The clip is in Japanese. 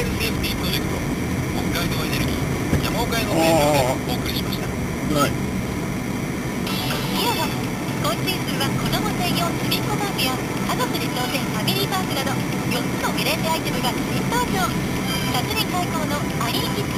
イルセーフティープロジェクト北海道エネルギー山岡への提供でお送りしました。 はい。 いわば今シーズンは子供専用ちびっこパークや家族で当然ファミリーパークなど4つのゲレンデアイテムが新登場。夏に開校のアリーキッズ